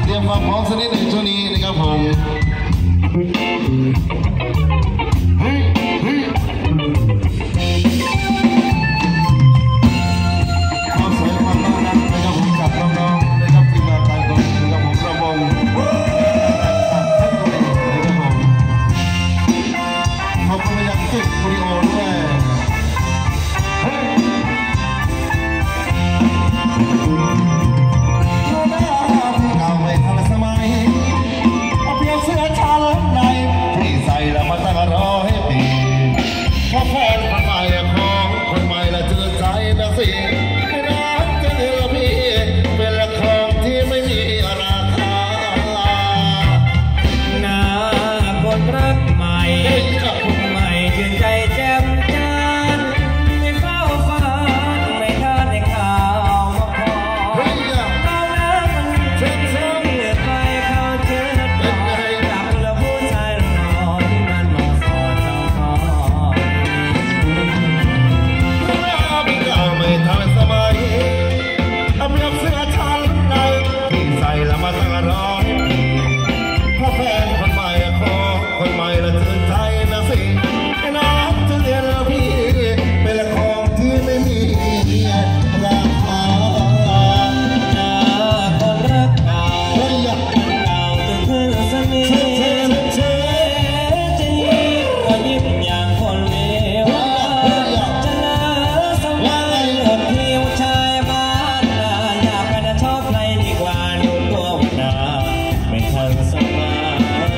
รียมความพร้อมสักนิดหนึ่งช่วงนี้นะครับผมความสวยความน่ารักนะครับผมกับน้องๆนะครับทีมงานต่างคนนะครับผมระบงขอบคุณมาจากเก็บวิดีโอด้วยเราไม่ทันสมัยเอาเพียงเสื้อชาลในที่ใส่แล้วมาตั้ง100 ปีพอแฟนคนใหม่ของคนใหม่ละเจอใจนะสิให้รักจะเหลือพี่เป็นละครที่ไม่มีราคาหน้าคนรักใหม่คนใหม่ชื่นใจแจ่มจันทร์ไม่เฝ้าฝันไม่คาดในข่าวมาขอเรารักมันเชื่อไปเขาเชื่อต่อจากละผู้ชายหล่อที่มันมาสอนเราขอไม่ทันสมัยเอาเพียงเสื้อชาลในที่ใส่แล้วมาตั้ง100 ปีพอแฟนคนใหม่ของคนใหม่ละเจอใจนะสิไอ้น้องจะเรียนแล้วพี่เป็นละครที่ไม่มีราคาหน้าคนรักเก่าจนขึ้นสนิทจะยิ้มก็ยิ้มอย่างคนเลวจะเลิกสมัยหดที่ผู้ชายบ้านนาอยากไปชอบใครดีกว่าดูตัวหน้าไม่ทันสมัย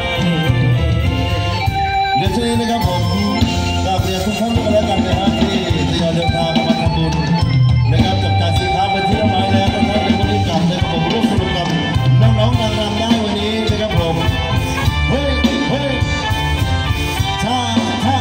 เดี๋ยวช่วงนี้นะครับผมกราบเรียนทุกท่านกันแล้วกันนะครับที่ทยอยเดินทางมาทำบุญนะครับจับจ่ายสินค้าเป็นที่เรียบร้อยแล้วนะครับในวันนี้กลับเลยผมร่วมสนุกกับน้องๆนางรำได้วันนี้นะครับผมเฮ้ยเฮ้ยช่าช่า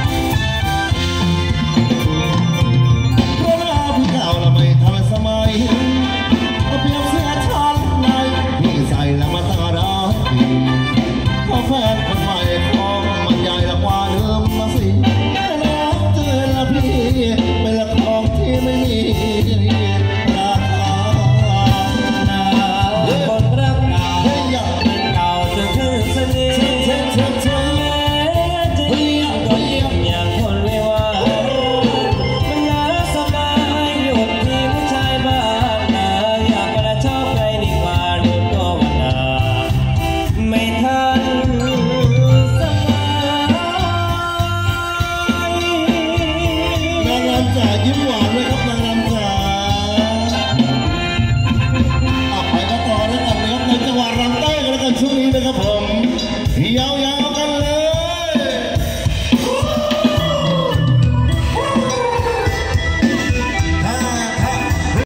เพราะว่าพี่เก่าเราไม่ทันสมัยเอาเพียงเสื้อชาลในพี่ใส่แล้วมาตั้ง100 ปีพอแฟนคนใหม่ของมันใหญ่ละกว่าเดิมมาสิแล้วเจอละพี่เป็นละครที่ไม่มีราคาหน้าคนรักเก่าจนขึ้นสนิทจะยิ้มก็ยิ้มอย่างคนเลวมันยาสบายอยู่ที่ผู้ชายบ้านนาอยากไปชอบใครดีกว่าดูตัววันนาไม่ทันสมัยนางรำจ๋ายิ้มหวานเลยครับนางรำจ๋าไปกันต่อแล้วกันนะครับในจังหวะรำใต้กันแล้วกันช่วงนี้นะครับผมยาวๆ